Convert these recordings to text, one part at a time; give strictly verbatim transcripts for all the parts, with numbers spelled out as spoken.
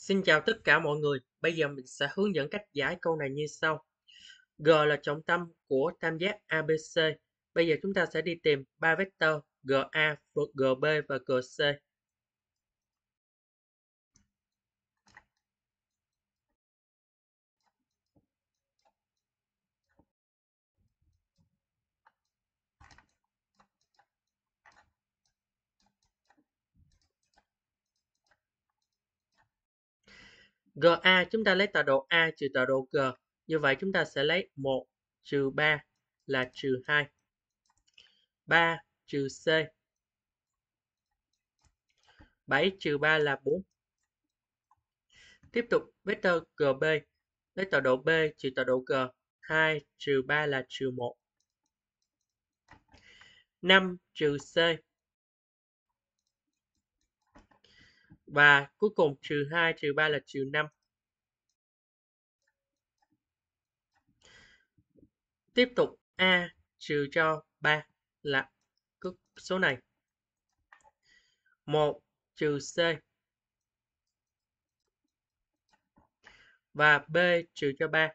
Xin chào tất cả mọi người. Bây giờ mình sẽ hướng dẫn cách giải câu này như sau. G là trọng tâm của tam giác a bê xê. Bây giờ chúng ta sẽ đi tìm ba vectơ giê a, giê bê và giê xê. giê a chúng ta lấy tọa độ A trừ tọa độ G. Như vậy chúng ta sẽ lấy một trừ ba là trừ hai. ba trừ C. bảy trừ ba là bốn. Tiếp tục vectơ giê bê lấy tọa độ B trừ tọa độ G. hai trừ ba là trừ một. năm trừ C. Và cuối cùng trừ hai trừ ba là trừ năm. Tiếp tục A trừ cho ba là số này. một trừ C. Và B trừ cho ba.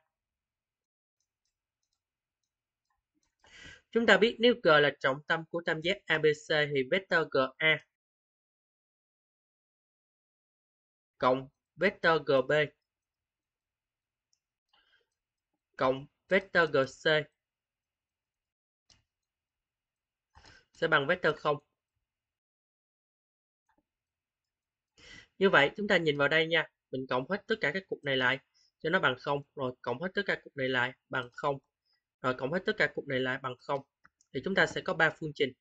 Chúng ta biết nếu G là trọng tâm của tam giác a bê xê thì vectơ giê a cộng vectơ giê bê cộng vectơ giê xê sẽ bằng vectơ không. Như vậy chúng ta nhìn vào đây nha, mình cộng hết tất cả các cục này lại cho nó bằng không, rồi cộng hết tất cả cục này lại bằng không, rồi cộng hết tất cả cục này lại bằng không. Thì chúng ta sẽ có ba phương trình.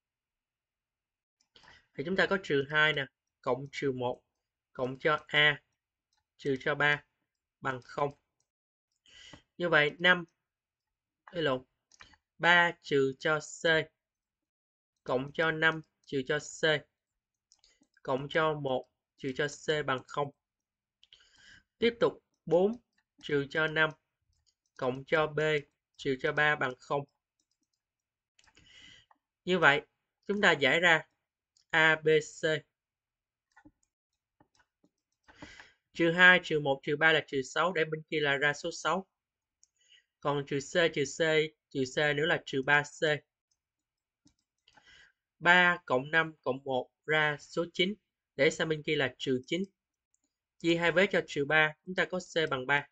Thì chúng ta có trừ hai nè, cộng trừ một, cộng cho A trừ cho ba bằng không. Như vậy năm đây lộn ba trừ cho C cộng cho năm trừ cho C cộng cho một trừ cho C bằng không. Tiếp tục bốn trừ cho năm cộng cho B trừ cho ba bằng không. Như vậy chúng ta giải ra a bê xê. Trừ hai trừ một trừ ba là trừ sáu, để bên kia là ra số sáu. Còn trừ C trừ C trừ C nữa là trừ ba C. ba cộng năm cộng một ra số chín, để sang bên kia là trừ chín. Chia hai vế cho trừ ba, chúng ta có C bằng ba.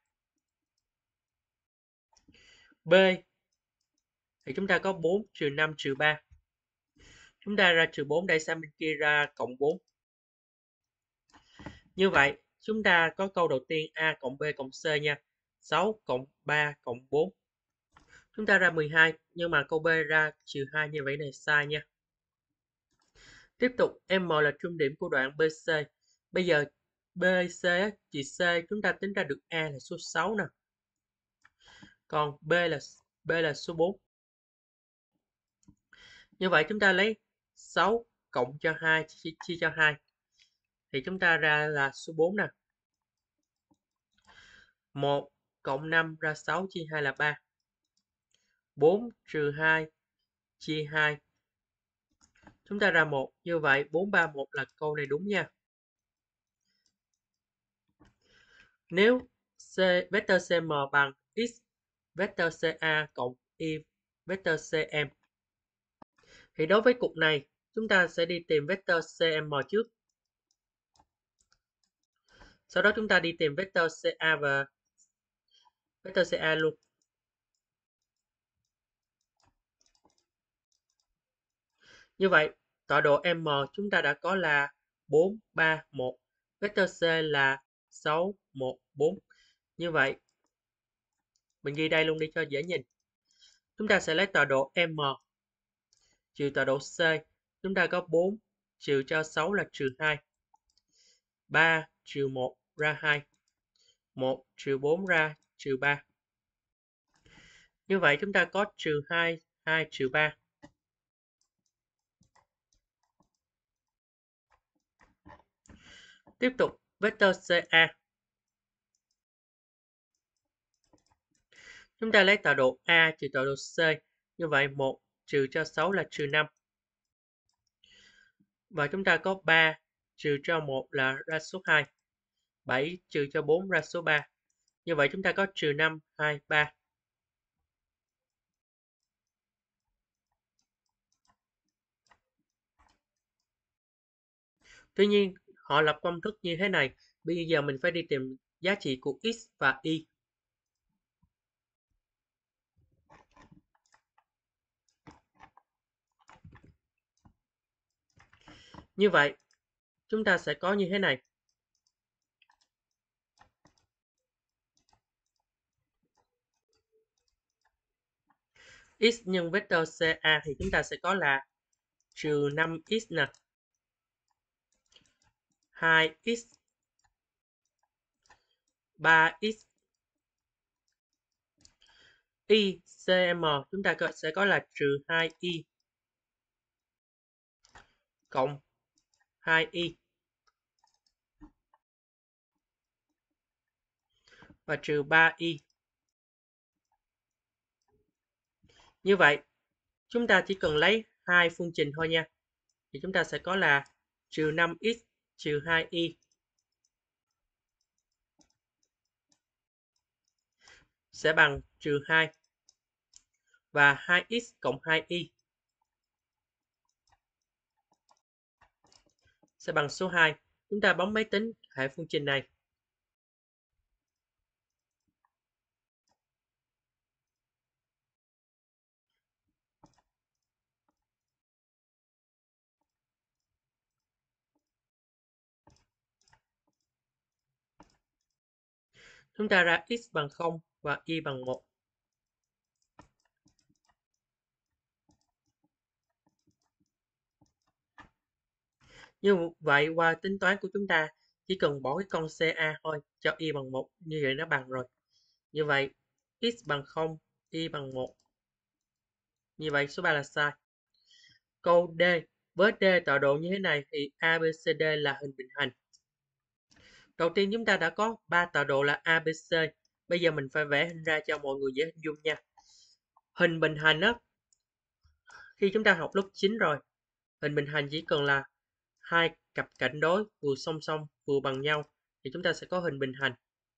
B thì chúng ta có bốn trừ năm trừ ba. Chúng ta ra trừ bốn, để sang bên kia ra cộng bốn. Như vậy chúng ta có câu đầu tiên A cộng B cộng C nha. sáu cộng ba cộng bốn. Chúng ta ra mười hai, nhưng mà câu B ra trừ hai, như vậy này sai nha. Tiếp tục M là trung điểm của đoạn bê xê. Bây giờ bê xê trừ C chúng ta tính ra được A là số sáu nè. Còn B là B là số bốn. Như vậy chúng ta lấy sáu cộng cho hai chia, chia cho hai. Thì chúng ta ra là số bốn nè. một cộng năm ra sáu, chia hai là ba. bốn trừ hai chia hai. Chúng ta ra một. Như vậy bốn ba một là câu này đúng nha. Nếu C, vectơ xê em bằng x vectơ xê a cộng y vectơ xê em, thì đối với cục này chúng ta sẽ đi tìm vectơ xê em trước. Sau đó chúng ta đi tìm vectơ xê a và vectơ xê a luôn. Như vậy tọa độ M chúng ta đã có là bốn, ba, một. Vectơ C là sáu, một, bốn. Như vậy mình ghi đây luôn đi cho dễ nhìn. Chúng ta sẽ lấy tọa độ M trừ tọa độ C. Chúng ta có bốn trừ cho sáu là trừ hai. ba trừ một ra hai. một trừ bốn ra trừ ba. Như vậy chúng ta có trừ hai, hai trừ ba. Tiếp tục vectơ xê a. Chúng ta lấy tọa độ A trừ tọa độ C. Như vậy một trừ cho sáu là trừ năm. Và chúng ta có ba trừ cho một là ra số hai. bảy trừ cho bốn ra số ba. Như vậy chúng ta có trừ năm, hai, ba. Tuy nhiên, họ lập công thức như thế này. Bây giờ mình phải đi tìm giá trị của x và y. Như vậy, chúng ta sẽ có như thế này. X nhân vector ca thì chúng ta sẽ có là trừ năm x nè, hai x, ba x. Y cm chúng ta sẽ có là trừ hai y cộng hai y và trừ ba y. Như vậy, chúng ta chỉ cần lấy hai phương trình thôi nha. Thì chúng ta sẽ có là trừ năm x trừ hai y sẽ bằng trừ hai và hai x cộng hai y sẽ bằng số hai. Chúng ta bấm máy tính hệ phương trình này. Chúng ta ra x bằng không và y bằng một. Như vậy qua tính toán của chúng ta chỉ cần bỏ cái con ca thôi cho y bằng một, như vậy nó bằng rồi. Như vậy x bằng không, y bằng một. Như vậy số ba là sai. Câu D, với D tọa độ như thế này thì a bê xê đê là hình bình hành. Đầu tiên chúng ta đã có ba tọa độ là a bê xê. Bây giờ mình phải vẽ hình ra cho mọi người dễ hình dung nha. Hình bình hành á, khi chúng ta học lớp chín rồi, hình bình hành chỉ cần là hai cặp cạnh đối vừa song song vừa bằng nhau thì chúng ta sẽ có hình bình hành.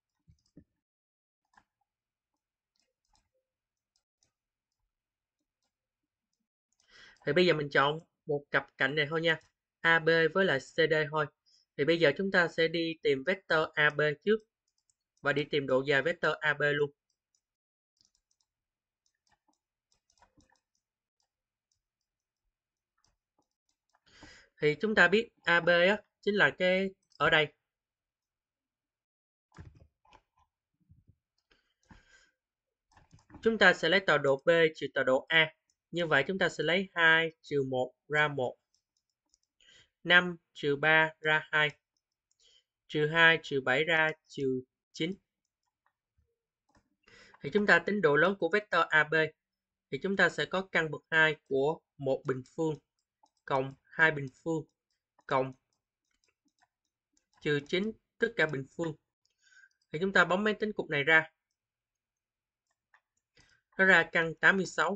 Thì bây giờ mình chọn một cặp cạnh này thôi nha, a bê với lại xê đê thôi. Thì bây giờ chúng ta sẽ đi tìm vector a bê trước và đi tìm độ dài vector a bê luôn. Thì chúng ta biết a bê á, chính là cái ở đây. Chúng ta sẽ lấy tọa độ B trừ tọa độ A. Như vậy chúng ta sẽ lấy hai trừ một ra một. năm trừ ba ra hai. Trừ hai trừ bảy ra trừ chín. Thì chúng ta tính độ lớn của vector a bê. Thì chúng ta sẽ có căn bậc hai của một bình phương cộng hai bình phương cộng trừ chín tất cả bình phương. Thì chúng ta bấm máy tính cục này ra. Nó ra căn tám mươi sáu.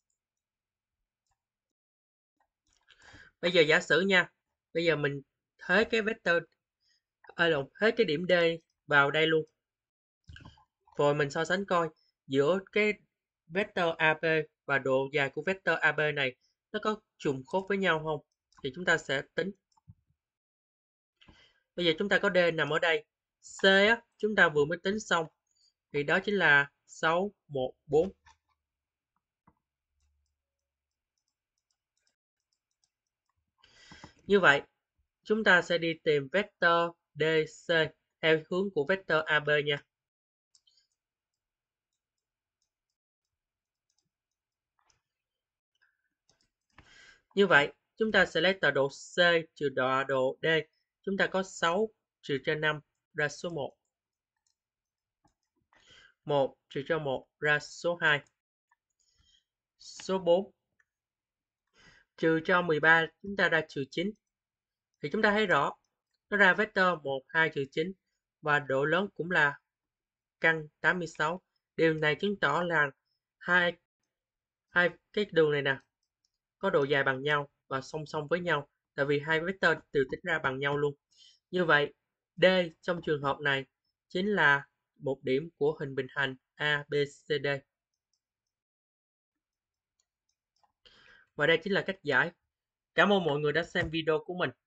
Bây giờ giả sử nha. Bây giờ mình thế cái vector à, lộn, thế cái điểm D vào đây luôn. Rồi mình so sánh coi giữa cái vector a bê và độ dài của vector a bê này nó có trùng khớp với nhau không? Thì chúng ta sẽ tính. Bây giờ chúng ta có D nằm ở đây. C á, chúng ta vừa mới tính xong. Thì đó chính là sáu, một, bốn. Như vậy, chúng ta sẽ đi tìm vector đê xê theo hướng của vector a bê nha. Như vậy, chúng ta sẽ lấy tọa độ C trừ tọa độ D. Chúng ta có sáu trừ cho năm ra số một. một trừ cho một ra số hai. Số bốn. Trừ cho mười ba chúng ta ra trừ chín. Thì chúng ta thấy rõ nó ra vector một, hai trừ chín và độ lớn cũng là căn tám mươi sáu. Điều này chứng tỏ là hai hai cái đường này nè có độ dài bằng nhau và song song với nhau, tại vì hai vector đều tính ra bằng nhau luôn. Như vậy D trong trường hợp này chính là một điểm của hình bình hành a bê xê đê. Và đây chính là cách giải. Cảm ơn mọi người đã xem video của mình.